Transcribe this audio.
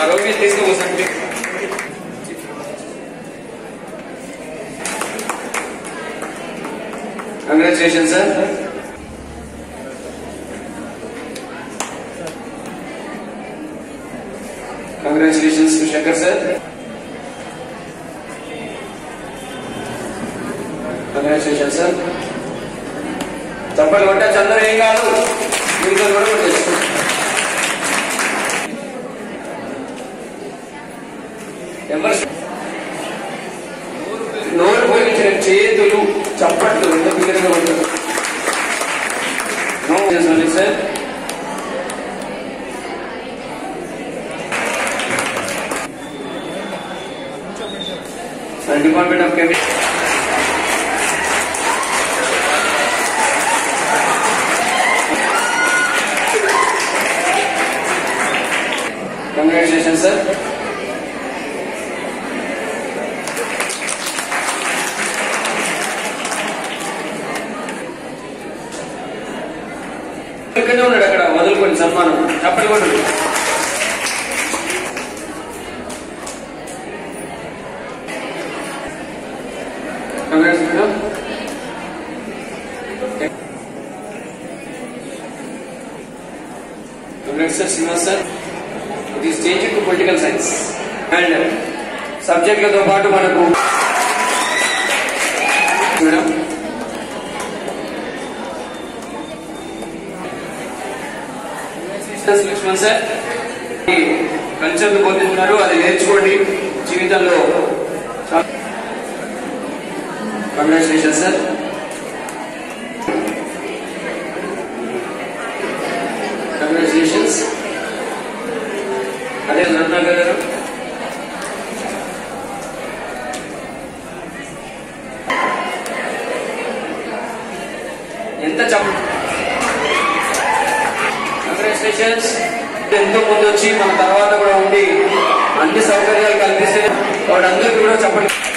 Road తీసుకుపోసండి Congratulations, sir. Congratulations to Shankar, sir. Congratulations, sir. చప్పట్లు కొట్టచ్చు అందరూ ఏం కాదు మీతో కూడా కొట్టచ్చు నోరు పోయించిన చేతులు చప్పట్లు ఎంత బిగ్గరగా కొట్టారు sir department of chemistry Congratulations, sir. ఇక్కడే ఉన్నాడు అక్కడ వదులుకోండి సన్మానం చప్పట్లు కొట్టండి Congrats, sir. Srinivas, sir. It is changing to political science and subject లతో పాటు మనకు మేడం లక్ష్మణ్ సార్ కల్చర్ పొందుతున్నారు అది నేర్చుకోండి జీవితంలో కంగ్రాచులేషన్ సార్ కంగ్రాచులేషన్స్ అదే రత్నాకర్ గారు ఎంత కంగ్రాచులేషన్స్ ఎంతో ముందు వచ్చి మన తర్వాత కూడా ఉండి అన్ని సౌకర్యాలు కల్పిస్తే వాడు అందరికీ కూడా చెప్పండి